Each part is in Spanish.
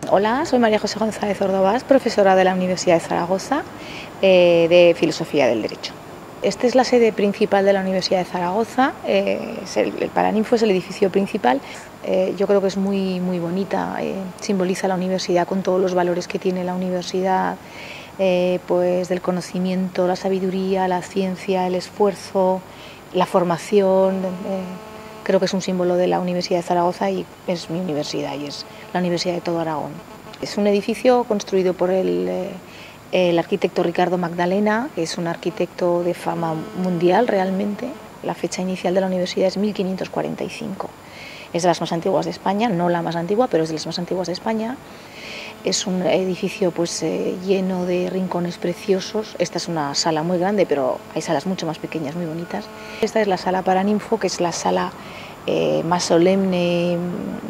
Hola, soy María José González Ordovás, profesora de la Universidad de Zaragoza de Filosofía del Derecho. Esta es la sede principal de la Universidad de Zaragoza, el Paraninfo es el edificio principal. Yo creo que es muy bonita, simboliza la universidad con todos los valores que tiene la universidad, pues del conocimiento, la sabiduría, la ciencia, el esfuerzo, la formación. Creo que es un símbolo de la Universidad de Zaragoza y es mi universidad y es la Universidad de todo Aragón. Es un edificio construido por el arquitecto Ricardo Magdalena, que es un arquitecto de fama mundial realmente. La fecha inicial de la universidad es 1545. Es de las más antiguas de España, no la más antigua, pero es de las más antiguas de España. Es un edificio pues, lleno de rincones preciosos. Esta es una sala muy grande, pero hay salas mucho más pequeñas, muy bonitas. Esta es la sala Paraninfo, que es la sala más solemne,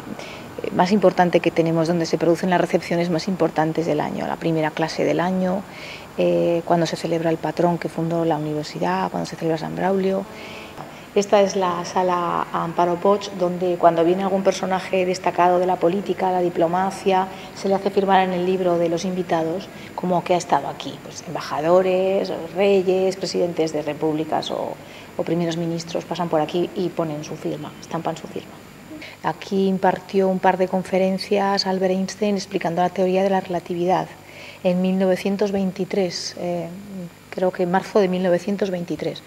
más importante que tenemos, donde se producen las recepciones más importantes del año, la primera clase del año, cuando se celebra el patrón que fundó la universidad, cuando se celebra San Braulio. Esta es la sala Amparo Poch, donde cuando viene algún personaje destacado de la política, la diplomacia, se le hace firmar en el libro de los invitados como que ha estado aquí, pues embajadores, reyes, presidentes de repúblicas o primeros ministros pasan por aquí y ponen su firma, estampan su firma. Aquí impartió un par de conferencias Albert Einstein explicando la teoría de la relatividad en 1923, creo que en marzo de 1923.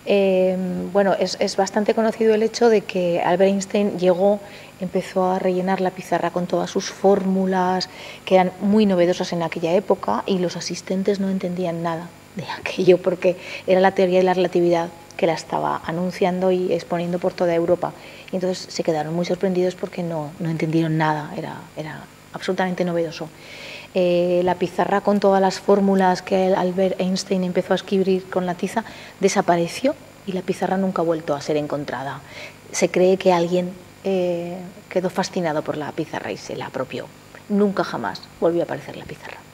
Bueno, es bastante conocido el hecho de que Albert Einstein empezó a rellenar la pizarra con todas sus fórmulas, que eran muy novedosas en aquella época, y los asistentes no entendían nada de aquello, porque era la teoría de la relatividad que la estaba anunciando y exponiendo por toda Europa. Y entonces se quedaron muy sorprendidos porque no entendieron nada, era absolutamente novedoso. La pizarra con todas las fórmulas que Albert Einstein empezó a escribir con la tiza desapareció y la pizarra nunca ha vuelto a ser encontrada. Se cree que alguien quedó fascinado por la pizarra y se la apropió. Nunca jamás volvió a aparecer la pizarra.